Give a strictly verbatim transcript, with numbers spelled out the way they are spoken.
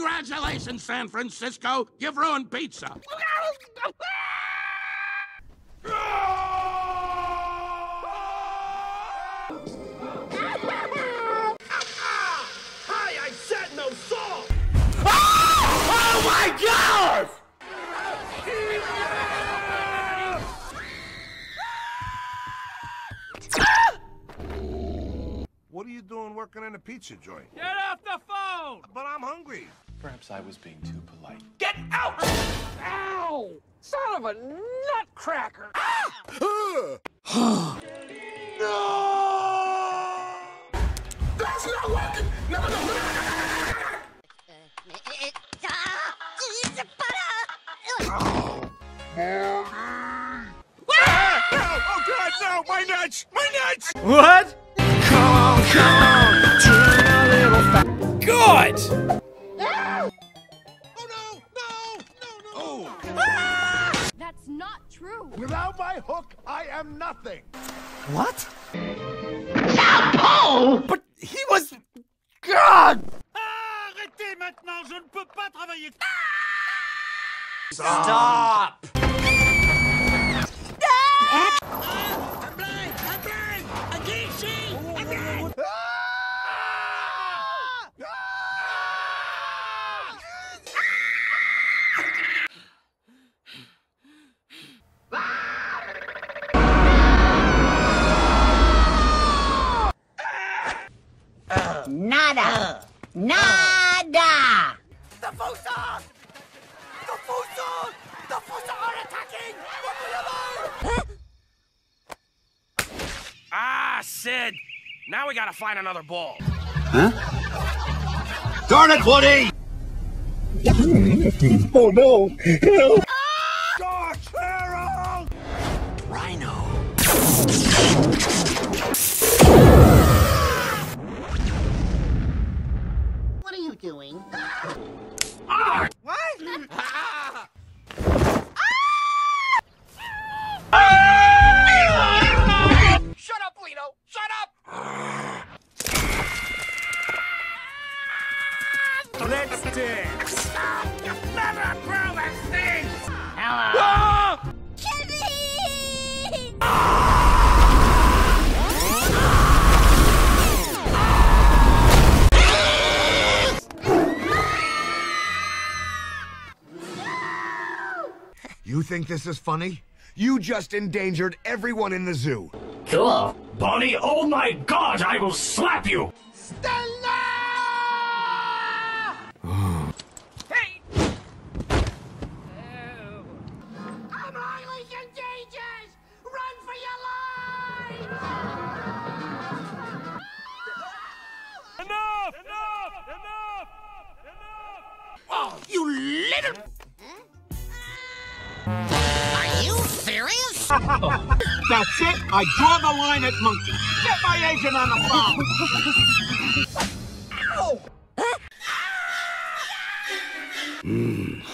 Congratulations, San Francisco. You've ruined pizza. Hi, I said no salt! Oh my God! What are you doing working in a pizza joint? Get off the phone! But I'm hungry. Perhaps I was being too polite. Get out! Ow! Son of a nutcracker! No! That's not working! No, no, no, no, no, oh God, no! My nuts! My nuts! What? Come on, come on, turn a little fat. Good! Oh no! No! No! No! Oh! That's not true. Without my hook, I am nothing. What? But he was... God! Arrêtez maintenant, je ne peux pas travailler. Stop! I'm blind! I'm blind! I can't see! I'm blind! Nada! Nada! The Fusa! The Fusa! The Fusa are attacking! What do you do? Ah, Sid! Now we gotta find another ball. Darn it, Woody! Oh no! Help! Gosh, Harold! Rhino! What are you doing? Ah! What? Shut up, Lino! Shut up! Let's dance. You never grow that thing! Hello. You think this is funny? You just endangered everyone in the zoo. Cool. Bonnie, oh my God, I will slap you! Stella! Hey! I'm highly contagious! Run for your life! Enough! Enough! Enough! Enough! Oh, you little... Are you serious? That's it! I draw the line at monkey! Get my agent on the phone! Ow! Mmm,